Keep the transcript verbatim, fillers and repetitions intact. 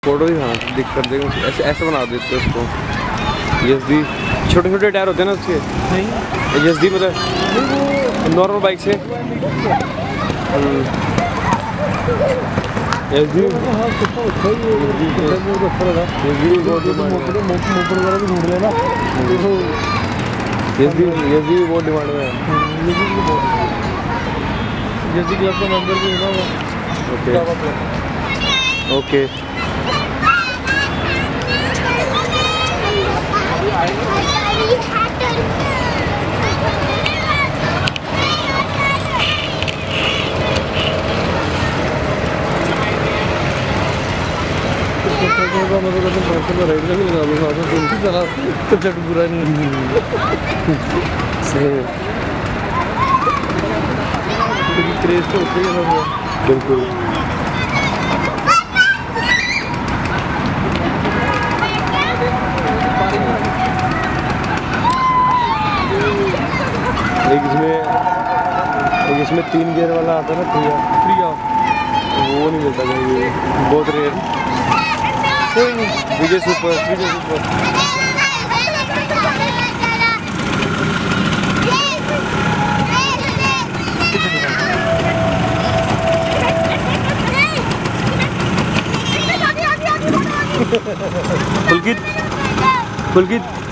Photo दिखाना दिख कर देगा ऐसे ऐसे बना देते हैं उसको। एसडी छोटे छोटे टायर होते हैं ना उसके। नहीं एसडी मतलब नॉर्मल बाइक से एसडी एसडी बहुत डिमांड में है। एसडी क्लब का मेंबर भी होना होगा। ओके ओके बुरा नहीं सही क्रेज तो होते ही बिल्कुल। एक इसमें एक इसमें तीन गियर वाला आता है ना प्रिया प्रिया वो नहीं मिलता कहीं, बहुत रेयर। कोई नहीं विजय सुपर विजय सुपर पुलकित पुलकित